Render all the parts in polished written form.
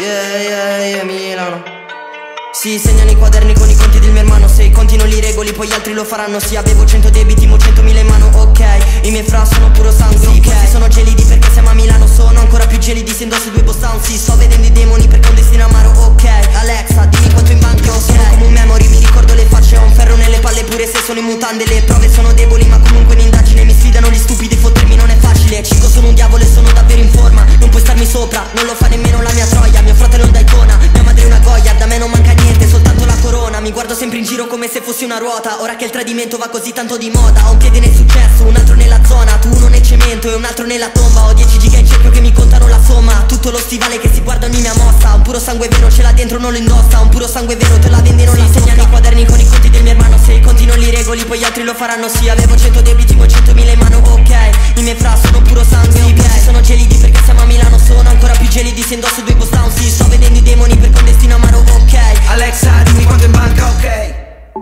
Milano. Si segnano i quaderni con i conti del mio hermano. Se i conti non li regoli poi gli altri lo faranno. Sì, avevo 100 debiti, mo 100.000 in mano, ok. I miei fra sono puro sangue, sì, ok. Questi sono gelidi perché siamo a Milano. Sono ancora più gelidi se indosso due boss down. Sì, sto vedendo i demoni perché ho un destino amaro, ok. Alexa, dimmi quanto in banca, ok. Sono come un memory, mi ricordo le facce. Ho un ferro nelle palle pure se sono in mutande. Le prove sono deboli ma comunque in indagine. Mi sfidano gli stupidi, fottermi non è facile. Cico, sono un diavolo e sono davvero in forma. Non puoi starmi sopra, non lo fa nemmeno la mia troia. Mio fratello è un Daytona, mia madre è una Goya. Da me non manca niente, soltanto la corona. Mi guardo sempre in giro come se fossi una ruota. Ora che il tradimento va così tanto di moda. Ho un piede nel successo, un altro nella zona. Tu uno nel cemento e un altro nella tomba. Ho 10 giga in cerchio che mi contano la somma. Tutto lo stivale che si guarda ogni mia mossa. Un puro sangue vero ce l'ha dentro, non lo indossa. Un puro sangue vero te la vende, non la segnano i quaderni con i conti del mio hermano. Se i conti non li regoli poi gli altri lo faranno. Sì, avevo 100 debiti mo 100.000 in mano, ok. I miei fra sono puro sangue, sì, ok. Sono gelidi perché siamo a Milano. Sono ancora più gelidi se indosso due boss down. Sì, sto vedendo i demoni perché ho un destino amaro, ok. Alexa, dimmi quanto in banca, ok.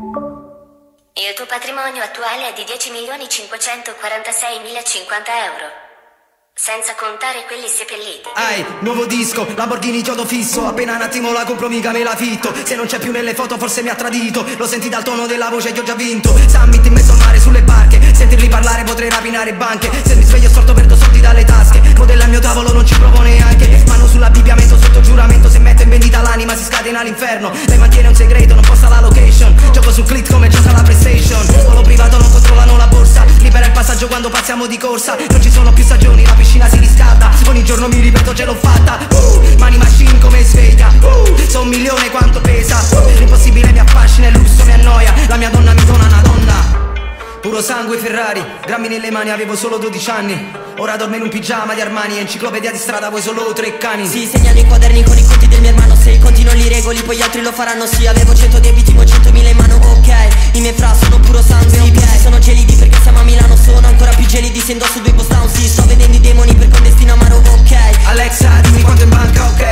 Il tuo patrimonio attuale è di 10.546.050 euro, senza contare quelli seppelliti. Nuovo disco, Lamborghini chiodo fisso. Appena un attimo la compro mica me la fitto. Se non c'è più nelle foto forse mi ha tradito. Lo senti dal tono della voce che ho già vinto. Summit in mezzo al mare sulle barche. Sentirli parlare potrei rapinare banche. Se mi sveglio storto perdo soldi dalle tasche. Modella il mio tavolo non ci provo neanche. Mano sull'abbigliamento sotto giuramento. Se metto in vendita l'anima si scatena all'inferno. Lei mantiene un segreto, non posta la location. Gioco sul click come gioca la PlayStation. Volo privato non controllano la borsa. Libera il passaggio quando passiamo di corsa. Non ci sono più stagioni, la piscina si riscalda. Ogni giorno mi ripeto ce l'ho fatta. Money machine come sveglia. So 1 milione quanto pesa. L'impossibile mi affascina, il lusso mi annoia. La mia donna mi dona una donna. Puro sangue Ferrari, grammi nelle mani, avevo solo 12 anni. Ora dormo in un pigiama di Armani. Enciclopedia di strada, voi solo 3 cani. Si segnano i quaderni con i conti del mio hermano. Se i conti non li regoli poi gli altri lo faranno. Sì, avevo 100 debiti mo 100.000 in mano, ok. I miei fra sono puro sangue, sì, ok. Sono gelidi perché siamo a Milano. Sono ancora più gelidi se indosso due boss down. Sì, sto vedendo i demoni perché ho un destino amaro, ok. Alexa, dimmi quanto in banca, ok.